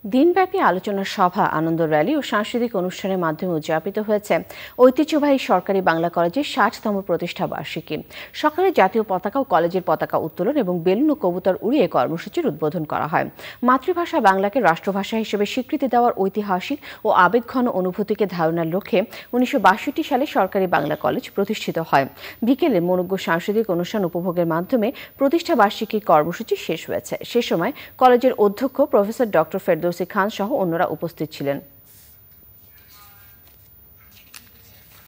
দিনব্যাপী আলোচনা সভা, আনন্দ র্যালি ও সাংস্কৃতিক অনুষ্ঠানের মাধ্যমে উদযাপিত হয়েছে ঐতিহ্যবাহী সরকারি বাংলা কলেজের ৬০তম প্রতিষ্ঠা বার্ষিকী। সকালে জাতীয় পতাকা ও কলেজের পতাকা উত্তোলন এবং বেলুন ও কবুতর উড়িয়ে কর্মসূচির উদ্বোধন করা হয়। মাতৃভাষা বাংলাকে রাষ্ট্রভাষা হিসেবে স্বীকৃতি দেওয়ার ঐতিহাসিক ও আবেগঘন অনুভূতিকে ধারণার লক্ষ্যে ১৯৬২ সালে সরকারি বাংলা কলেজ প্রতিষ্ঠিত হয়। বিকেলে মনোজ্ঞ সাংস্কৃতিক অনুষ্ঠান উপভোগের মাধ্যমে প্রতিষ্ঠা বার্ষিকী কর্মসূচি শেষ হয়েছে। সে সময় কলেজের অধ্যক্ষ প্রফেসর ডক্টর ফেরদৌসী খান সহ অন্যরা উপস্থিত ছিলেন।